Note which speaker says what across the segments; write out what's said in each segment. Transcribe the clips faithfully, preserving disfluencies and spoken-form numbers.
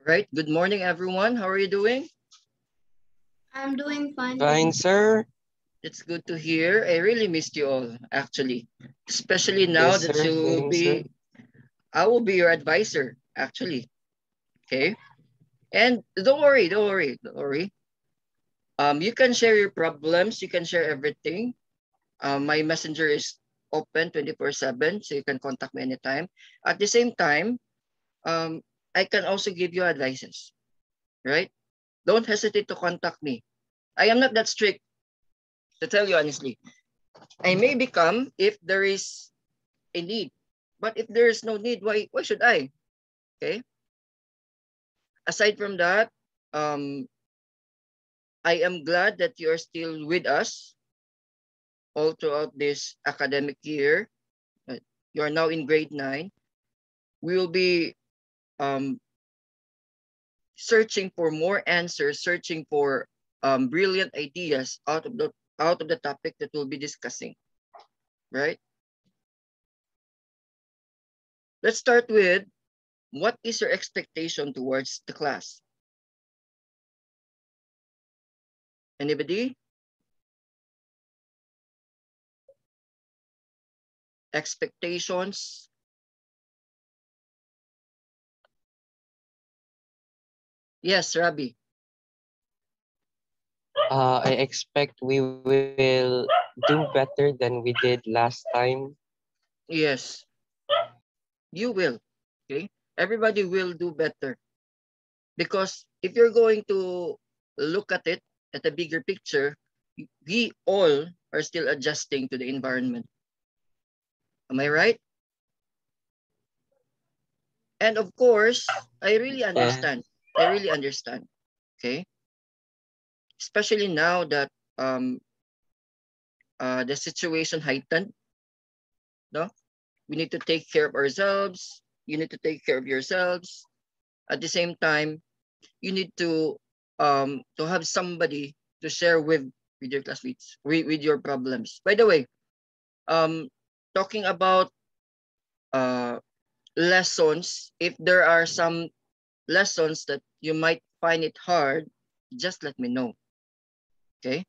Speaker 1: Right. Good morning, everyone. How are you doing?
Speaker 2: I'm doing fine.
Speaker 3: Fine, sir.
Speaker 1: It's good to hear. I really missed you all, actually, especially now
Speaker 3: Yes,
Speaker 1: that
Speaker 3: sir.
Speaker 1: you will
Speaker 3: Thanks, sir.
Speaker 1: be, I will be your advisor, actually. Okay. And don't worry, don't worry, don't worry. Um, you can share your problems. You can share everything. Um, my messenger is open twenty-four seven, so you can contact me anytime. At the same time, um, I can also give you advices, right? Don't hesitate to contact me. I am not that strict, to tell you honestly. I may become if there is a need. But if there is no need, why why should I? Okay. Aside from that, um, I am glad that you are still with us all throughout this academic year. Uh, You are now in grade nine. We will be um, searching for more answers, searching for um, brilliant ideas out of the out of the topic that we'll be discussing. Right. Let's start with what is your expectation towards the class? Anybody? Expectations? Yes, Rabbi.
Speaker 3: Uh, I expect we will do better than we did last time.
Speaker 1: Yes, you will. Okay. Everybody will do better because if you're going to look at it at a bigger picture, we all are still adjusting to the environment. Am I right? And of course, I really
Speaker 3: Yeah.
Speaker 1: understand. I really understand. Okay. Especially now that um uh the situation heightened, no? We need to take care of ourselves. You need to take care of yourselves. At the same time, you need to um to have somebody to share with with your classmates with, with your problems. By the way, um talking about uh lessons, if there are some lessons that you might find it hard, just let me know. Okay.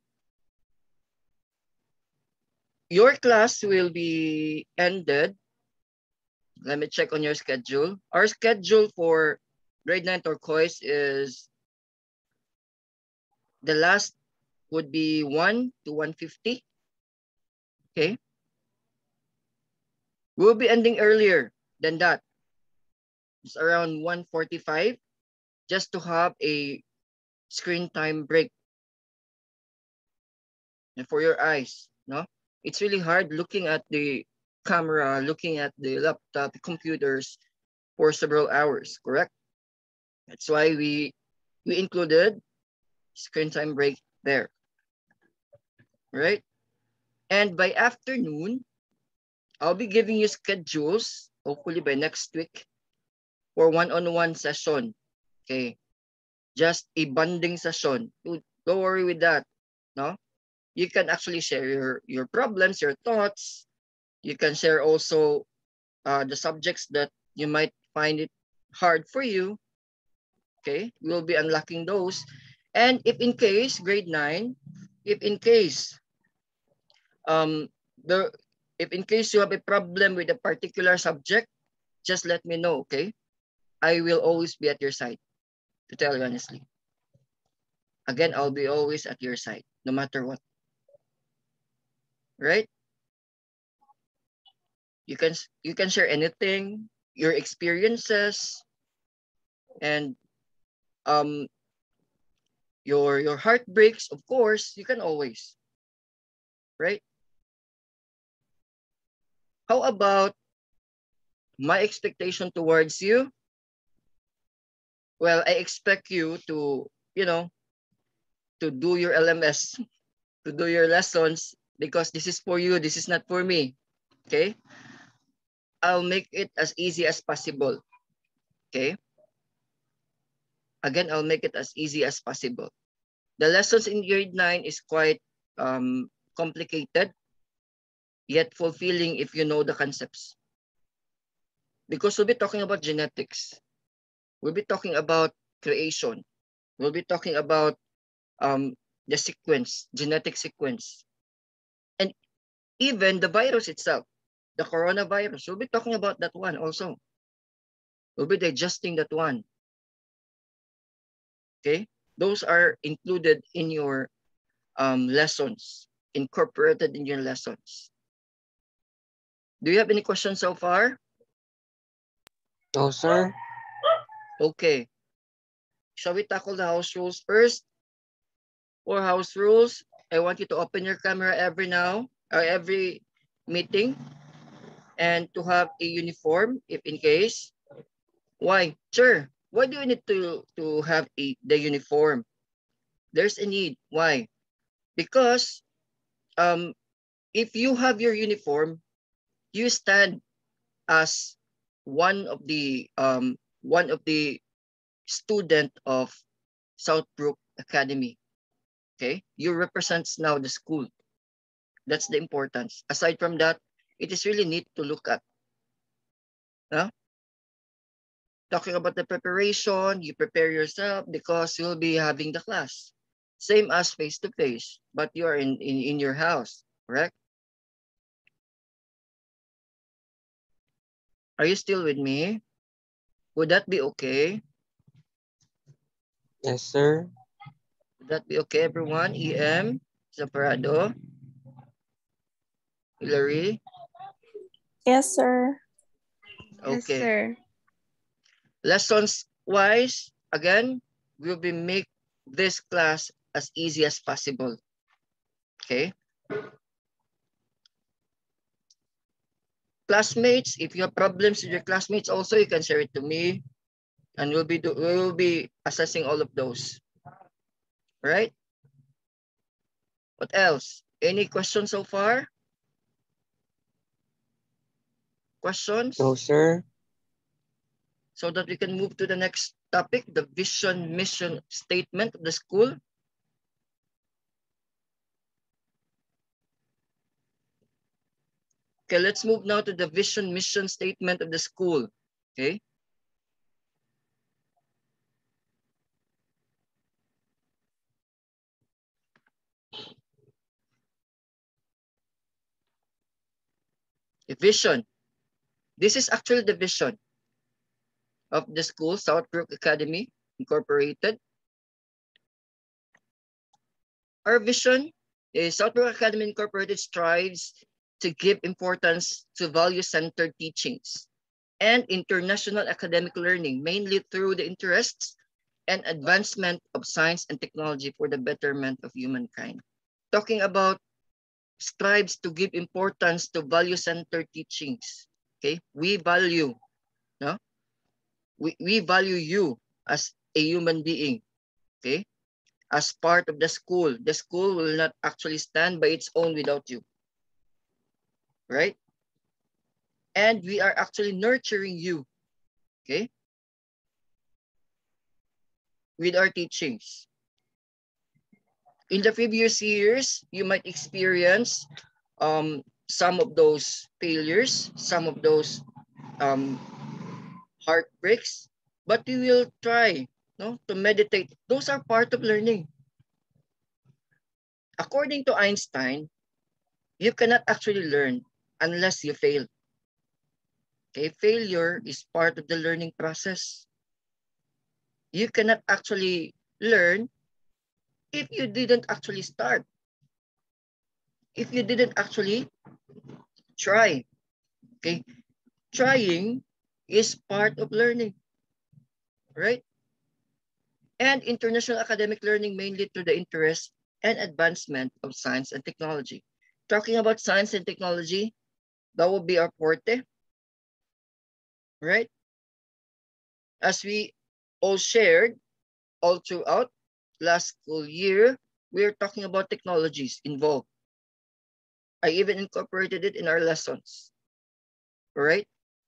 Speaker 1: Your class will be ended. Let me check on your schedule. Our schedule for grade nine turquoise is the last would be one to one fifty. Okay. We'll be ending earlier than that. It's around one forty-five just to have a screen time break and for your eyes. No, it's really hard looking at the camera, looking at the laptop, the computers for several hours. Correct. That's why we we included screen time break there, right? And by afternoon, I'll be giving you schedules. Hopefully by next week for one-on-one session. Okay, just a bonding session. Don't don't worry with that. No, you can actually share your your problems, your thoughts. You can share also uh, the subjects that you might find it hard for you. Okay, we'll be unlocking those. And if in case grade nine, if in case um the if in case you have a problem with a particular subject, just let me know. Okay, I will always be at your side. To tell you honestly, again, I'll be always at your side, no matter what. Right? You can you can share anything, your experiences, and um your your heartbreaks. Of course, you can always. Right? How about my expectation towards you? Well, I expect you to, you know, to do your L M S, to do your lessons because this is for you. This is not for me. Okay? I'll make it as easy as possible. Okay? Again, I'll make it as easy as possible. The lessons in grade nine is quite um, complicated, yet fulfilling if you know the concepts. Because we'll be talking about genetics. We'll be talking about creation. We'll be talking about um, the sequence, genetic sequence, and even the virus itself, the coronavirus. We'll be talking about that one also. We'll be digesting that one. Okay, those are included in your um, lessons, incorporated in your lessons. Do you have any questions so far?
Speaker 3: No, sir.
Speaker 1: Okay. Shall we tackle the house rules first? For house rules, I want you to open your camera every now, or every meeting, and to have a uniform, if in case. Why? Sure. Why do you need to, to have a, the uniform? There's a need. Why? Because um, if you have your uniform, you stand as one of the um, one of the student of Southbrook Academy. Okay, you represents now the school. That's the importance. Aside from that, it is really neat to look at. Huh? Talking about the preparation, you prepare yourself because you'll be having the class. Same as face-to-face, but you are in, in, in your house, correct? Are you still with me? Would that be okay?
Speaker 3: Yes, sir.
Speaker 1: Would that be okay, everyone? E M, Zaparado, Hillary?
Speaker 4: Yes, sir.
Speaker 1: Okay.
Speaker 5: Yes, sir.
Speaker 1: Lessons wise, again, we'll be make this class as easy as possible. Okay. Classmates, if you have problems with your classmates, also you can share it to me, and we'll be do, we will be assessing all of those. Right? What else? Any questions so far? Questions?
Speaker 3: No, sir.
Speaker 1: So that we can move to the next topic, the vision mission statement of the school. Okay, let's move now to the vision mission statement of the school. Okay. The vision. This is actually the vision of the school, Southbrook Academy Incorporated. Our vision is Southbrook Academy Incorporated strives to give importance to value-centered teachings and international academic learning, mainly through the interests and advancement of science and technology for the betterment of humankind. Talking about strives to give importance to value-centered teachings. Okay, we value, no? We, we value you as a human being, okay? As part of the school. The school will not actually stand by its own without you, right? And we are actually nurturing you, okay? With our teachings. In the previous years, you might experience um, some of those failures, some of those um, heartbreaks, but we will try no, to meditate. Those are part of learning. According to Einstein, you cannot actually learn unless you fail. Okay, failure is part of the learning process. You cannot actually learn if you didn't actually start. If you didn't actually try. Okay, trying is part of learning, right? And international academic learning mainly through the interest and advancement of science and technology. Talking about science and technology, that will be our forte, right? As we all shared all throughout last school year, we are talking about technologies involved. I even incorporated it in our lessons, all right?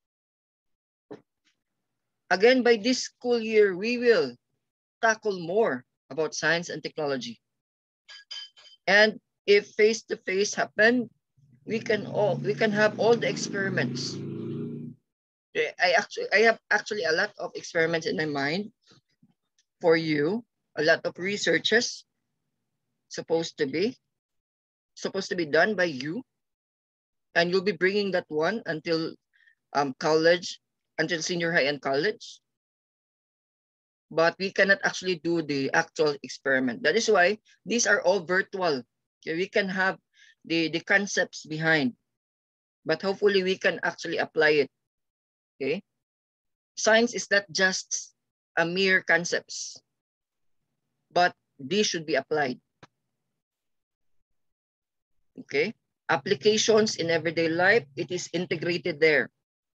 Speaker 1: Again, by this school year, we will tackle more about science and technology. And if face-to-face happen, we can all we can have all the experiments. I actually I have actually a lot of experiments in my mind for you, a lot of researches supposed to be, supposed to be done by you. And you'll be bringing that one until um, college, until senior high and college. But we cannot actually do the actual experiment. That is why these are all virtual. Okay, we can have the, the concepts behind, but hopefully we can actually apply it. Okay, science is not just a mere concepts, but these should be applied. Okay, applications in everyday life, it is integrated there.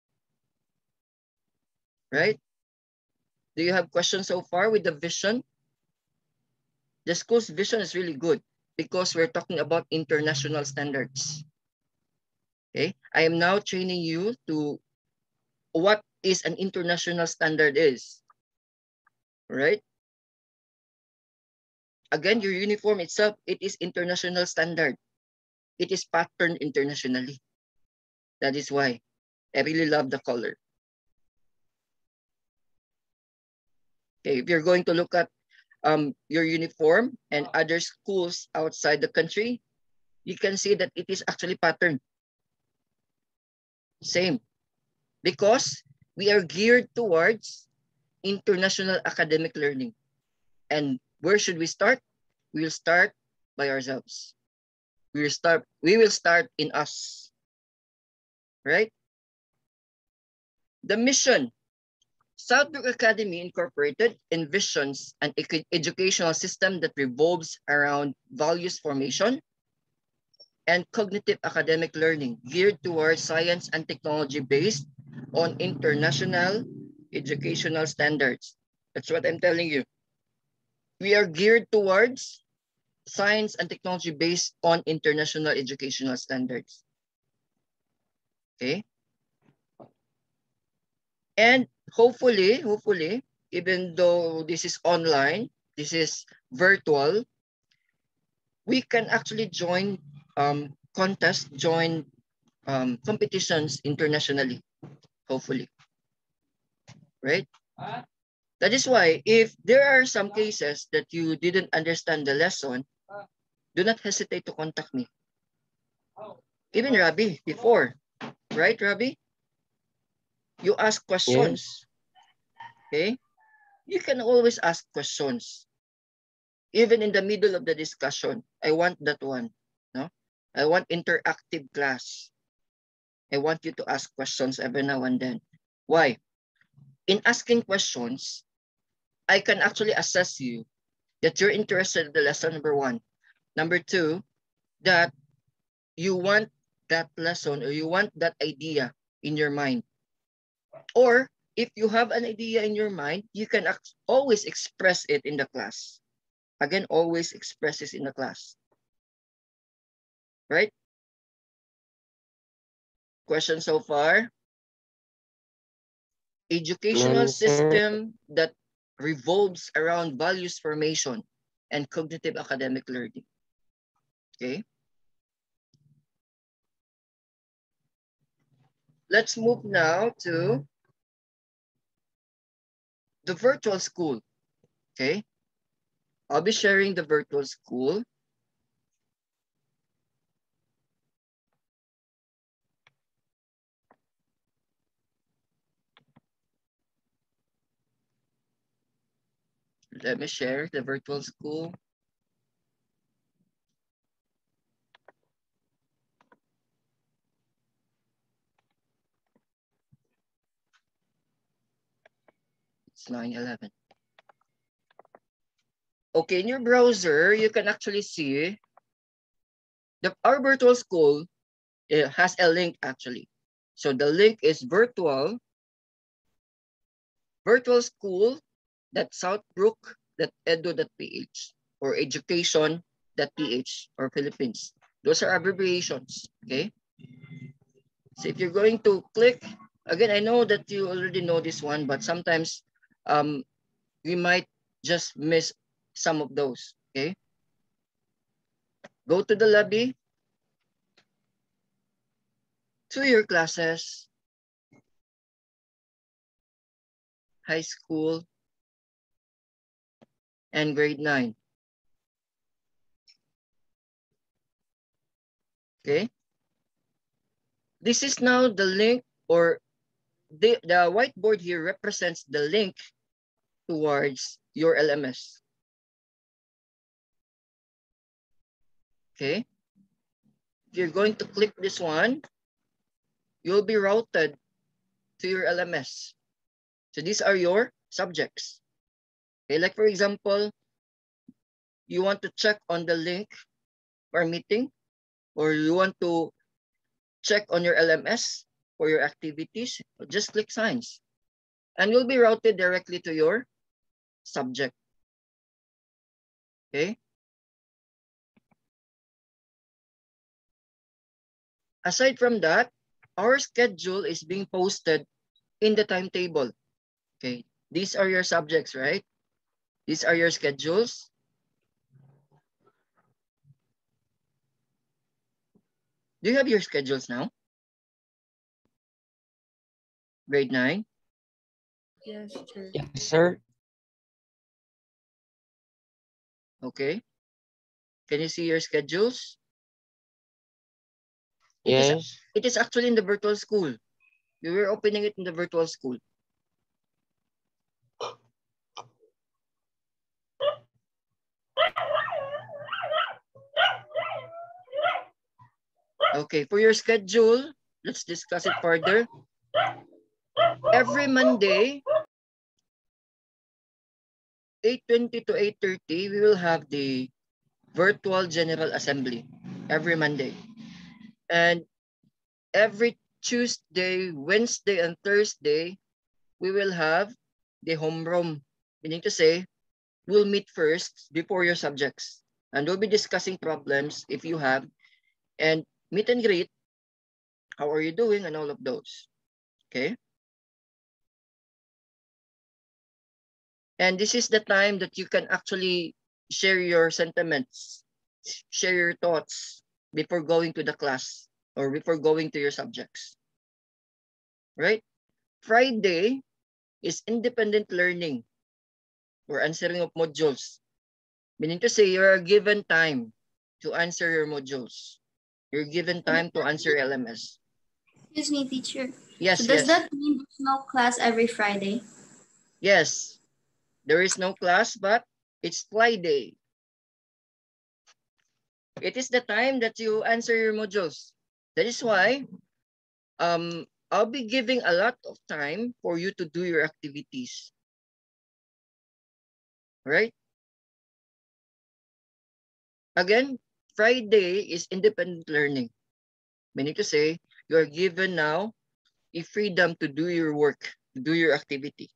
Speaker 1: Right? Do you have questions so far with the vision? The school's vision is really good because we're talking about international standards. Okay, I am now training you to what is an international standard is. Right? Again, your uniform itself, it is international standard. It is patterned internationally. That is why I really love the color. Okay, if you're going to look at um, your uniform and other schools outside the country, you can see that it is actually patterned. Same. Because we are geared towards international academic learning. And where should we start? We will start by ourselves. We will start, we will start in us. Right? The mission. Southbrook Academy Incorporated envisions an educational system that revolves around values formation and cognitive academic learning geared towards science and technology based on international educational standards. That's what I'm telling you. We are geared towards science and technology based on international educational standards. Okay? And hopefully, hopefully, even though this is online, this is virtual, we can actually join um, contests, join um, competitions internationally, hopefully, right? That is why if there are some cases that you didn't understand the lesson, do not hesitate to contact me. Even Rabi before, right, Rabi? You ask questions, okay? You can always ask questions. Even in the middle of the discussion, I want that one, no? I want interactive class. I want you to ask questions every now and then. Why? In asking questions, I can actually assess you that you're interested in the lesson, number one. Number two, that you want that lesson or you want that idea in your mind. Or if you have an idea in your mind, you can always express it in the class. Again, always express it in the class. Right? Question so far? Educational
Speaker 3: None, sir.
Speaker 1: system that revolves around values formation and cognitive academic learning. Okay. Let's move now to the virtual school. Okay. I'll be sharing the virtual school. Let me share the virtual school. It's nine eleven. Okay, in your browser, you can actually see the our virtual school it has a link actually. So the link is virtual virtual school dot southbrook dot edu dot ph or education dot ph or Philippines. Those are abbreviations, okay? So if you're going to click, again, I know that you already know this one, but sometimes um, we might just miss some of those, okay? Go to the lobby, to your classes, high school, and grade nine. Okay. This is now the link, or the, the whiteboard here represents the link towards your L M S. Okay. If you're going to click this one, you'll be routed to your L M S. So these are your subjects. Okay, like for example, you want to check on the link for meeting, or you want to check on your L M S for your activities, just click science. And you'll be routed directly to your subject. Okay. Aside from that, our schedule is being posted in the timetable. Okay. These are your subjects, right? These are your schedules. Do you have your schedules now? Grade nine?
Speaker 2: Yes, sir.
Speaker 3: Yes, sir.
Speaker 1: Okay. Can you see your schedules? It is,
Speaker 3: Yes.
Speaker 1: it is actually in the virtual school. We were opening it in the virtual school. Okay, for your schedule, let's discuss it further. Every Monday, eight twenty to eight thirty, we will have the virtual General Assembly every Monday. And every Tuesday, Wednesday, and Thursday, we will have the homeroom. Meaning to say, we'll meet first before your subjects. And we'll be discussing problems if you have, and meet and greet, how are you doing, and all of those. Okay? And this is the time that you can actually share your sentiments, share your thoughts before going to the class or before going to your subjects. Right? Friday is independent learning or answering of modules. Meaning to say, you're given time to answer your modules. You're given time to answer L M S.
Speaker 2: Excuse me, teacher.
Speaker 1: Yes,
Speaker 2: So does
Speaker 1: yes.
Speaker 2: that mean there's no class every Friday?
Speaker 1: Yes. There is no class, but it's Friday. It is the time that you answer your modules. That is why um, I'll be giving a lot of time for you to do your activities. Right? Again, Friday is independent learning. Meaning to say, you are given now a freedom to do your work, to do your activity.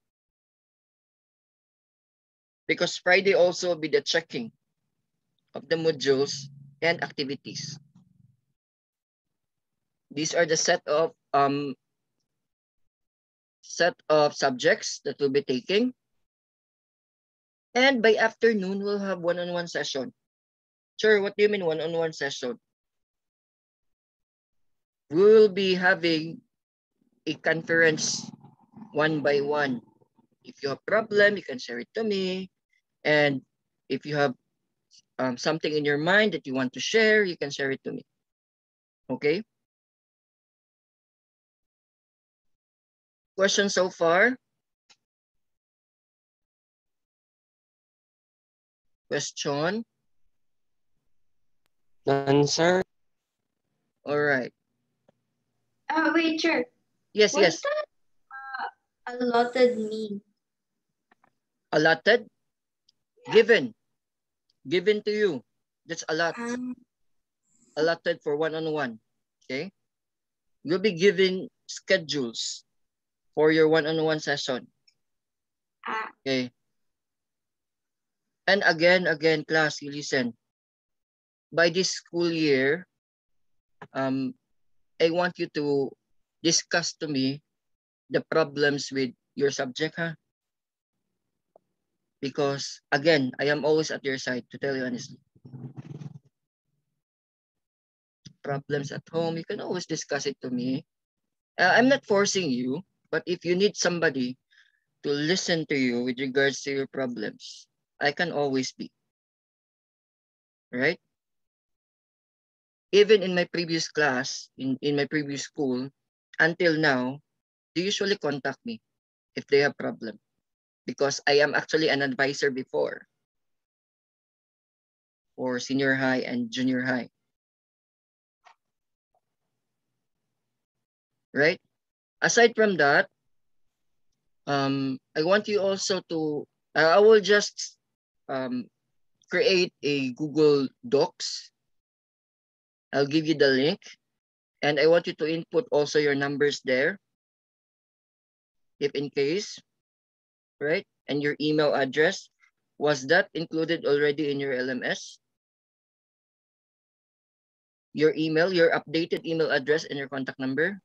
Speaker 1: Because Friday also will be the checking of the modules and activities. These are the set of um, set of subjects that we'll be taking. And by afternoon, we'll have one-on-one session. Sure, what do you mean one-on-one session? We will be having a conference one by one. If you have problem, you can share it to me. And if you have um, something in your mind that you want to share, you can share it to me. Okay? Questions so far? Question?
Speaker 3: None, sir.
Speaker 1: All right.
Speaker 2: Oh, wait, sir.
Speaker 1: Yes,
Speaker 2: What
Speaker 1: yes.
Speaker 2: does uh, allotted mean?
Speaker 1: Allotted? Given. Given to you. That's a lot.
Speaker 2: Um,
Speaker 1: Allotted for one-on-one. Okay? You'll be given schedules for your one-on-one session.
Speaker 2: ah,
Speaker 1: Okay? And again, again, class, you listen. By this school year, um, I want you to discuss to me the problems with your subject, huh? Because again, I am always at your side, to tell you honestly. Problems at home, you can always discuss it to me. Uh, I'm not forcing you, but if you need somebody to listen to you with regards to your problems, I can always be. Right? Even in my previous class, in, in my previous school, until now, they usually contact me if they have problem. Because I am actually an advisor before for senior high and junior high. Right? Aside from that, um, I want you also to, uh, I will just um, create a Google Docs. I'll give you the link. And I want you to input also your numbers there, if in case, right? And your email address. Was that included already in your L M S? Your email, your updated email address and your contact number?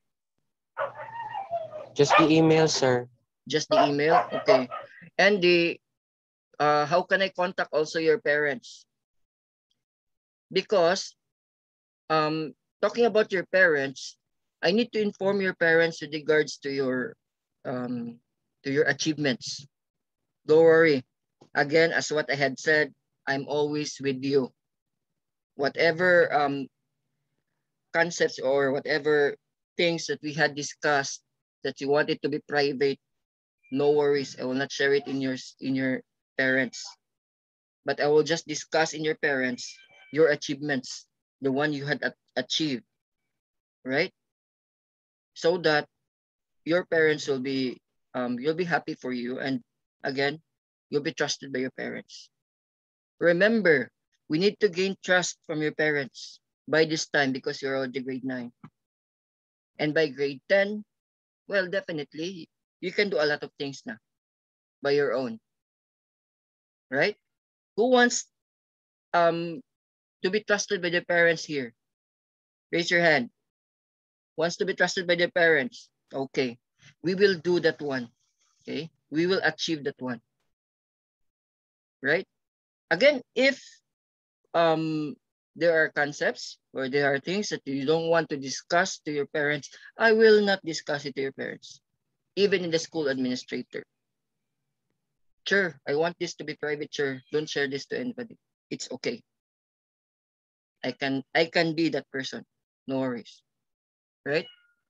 Speaker 3: Just the email, sir.
Speaker 1: Just the email? Okay. And the, uh, how can I contact also your parents? Because um, talking about your parents, I need to inform your parents with regards to your um, to your achievements. Don't worry. Again, as what I had said, I'm always with you. Whatever um, concepts or whatever things that we had discussed that you wanted to be private, no worries. I will not share it in your in your parents, but I will just discuss in your parents your achievements, the one you had achieved, right? So that your parents will be um, you'll be happy for you, and again, you'll be trusted by your parents. Remember, we need to gain trust from your parents by this time because you're already grade nine. And by grade ten, well, definitely, you can do a lot of things now by your own, right? Who wants um, to be trusted by their parents here? Raise your hand. Wants to be trusted by their parents? Okay, we will do that one. Okay, we will achieve that one, right? Again, if um, there are concepts or there are things that you don't want to discuss to your parents, I will not discuss it to your parents, even in the school administrator. Sure, I want this to be private, sure. Don't share this to anybody. It's okay. I can I can be that person. No worries. Right?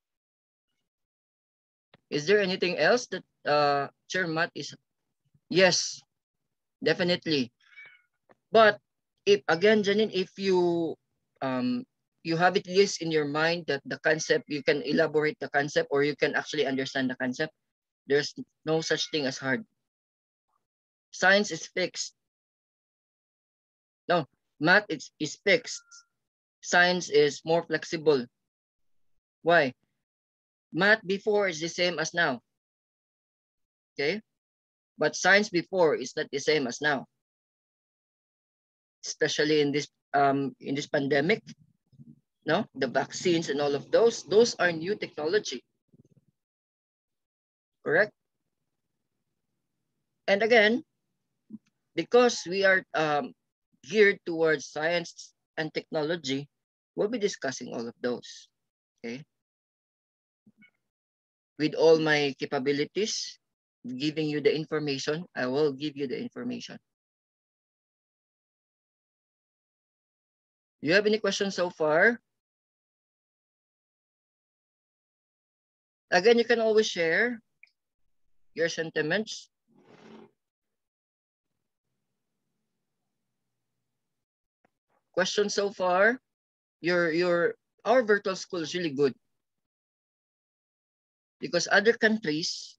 Speaker 1: Is there anything else that uh Chair Matt is? Yes, definitely. But if again, Janine, if you um you have it least in your mind that the concept, you can elaborate the concept or you can actually understand the concept, there's no such thing as hard. Science is fixed. No, math is, is fixed. Science is more flexible. Why? Math before is the same as now. Okay? But science before is not the same as now. Especially in this um in this pandemic, no? The vaccines and all of those, those are new technology. Correct? And again, because we are um, geared towards science and technology, we'll be discussing all of those. Okay? With all my capabilities, giving you the information, I will give you the information. Do you have any questions so far? Again, you can always share your sentiments. Questions so far? Your your our virtual school is really good because other countries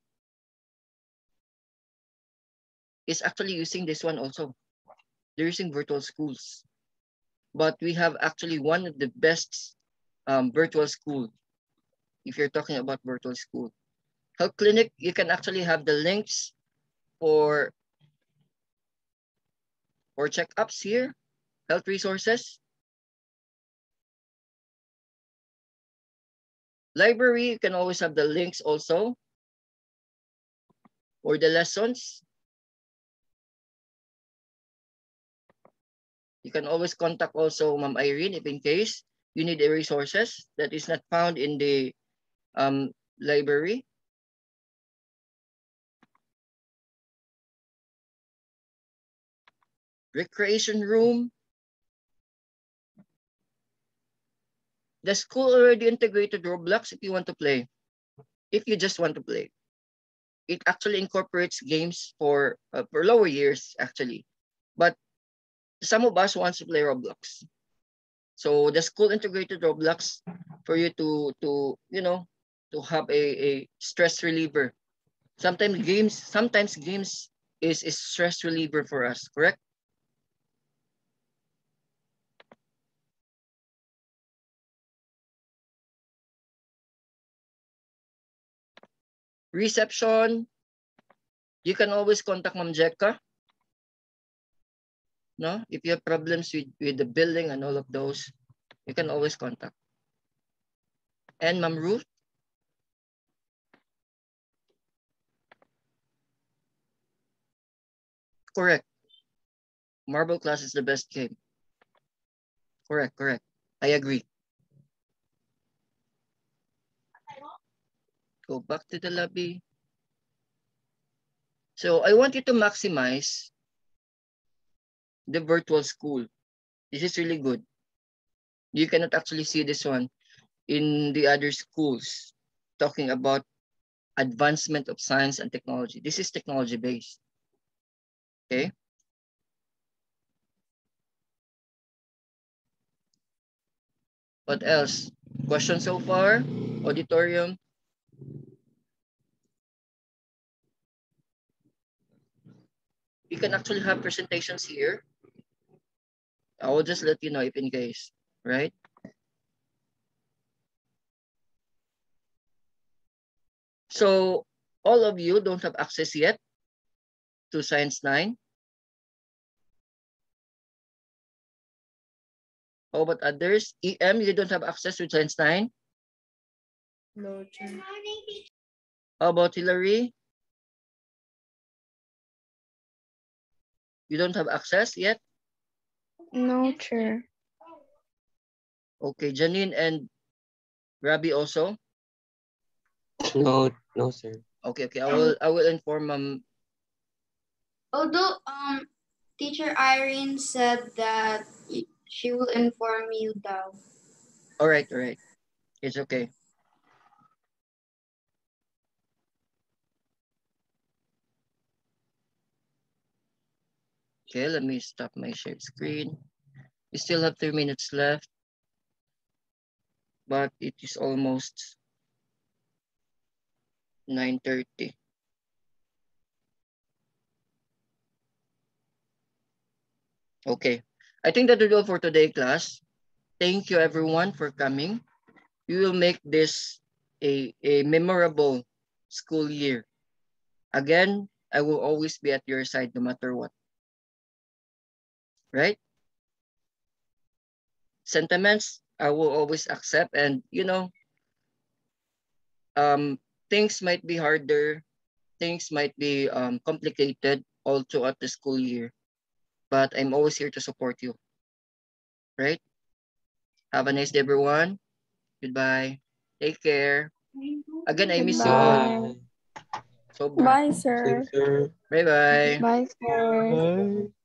Speaker 1: is actually using this one also. They're using virtual schools. But we have actually one of the best um, virtual school if you're talking about virtual school. Health Clinic, you can actually have the links for, for checkups here, health resources. Library, you can always have the links also or the lessons. You can always contact also Ma'am Irene if in case you need a resources that is not found in the um, library. recreation room. The school already integrated Roblox if you want to play. If you just want to play. It actually incorporates games for, uh, for lower years, actually. But some of us wants to play Roblox. So the school integrated Roblox for you to, to you know, to have a, a stress reliever. Sometimes games, sometimes games is a stress reliever for us, correct? Reception, you can always contact Ma'am Jekka. No, if you have problems with, with the building and all of those, you can always contact. And Ma'am Ruth, correct. Marble class is the best game. Correct, correct. I agree. Go back to the lobby. So I want you to maximize the virtual school. This is really good. You cannot actually see this one in the other schools talking about advancement of science and technology. This is technology based. Okay. What else? Questions so far? Auditorium? You can actually have presentations here. I will just let you know if in case, right? So all of you don't have access yet to Science nine. How about others? E M, you don't have access to Science nine?
Speaker 5: No, Chair.
Speaker 1: How about Hillary? You don't have access yet?
Speaker 4: No, Chair.
Speaker 1: Okay, Janine and Rabi also?
Speaker 3: No, no, sir.
Speaker 1: Okay, okay. I will I will inform um
Speaker 2: Although um Teacher Irene said that y- she will inform you daw.
Speaker 1: all right, all right. It's okay. Okay, let me stop my share screen. We still have three minutes left, but it is almost nine thirty. Okay, I think that will do for today, class. Thank you everyone for coming. We will make this a, a memorable school year. Again, I will always be at your side no matter what. Right? Sentiments, I will always accept, and you know, um, things might be harder, things might be um, complicated all throughout the school year, but I'm always here to support you. Right? Have a nice day, everyone. Goodbye. Take care. Again, I miss you all.
Speaker 4: Goodbye.
Speaker 3: Bye.
Speaker 1: Sobra.
Speaker 4: Bye,
Speaker 3: Same,
Speaker 4: sir.
Speaker 3: sir.
Speaker 1: Bye-bye.
Speaker 4: Bye, sir.
Speaker 3: Bye.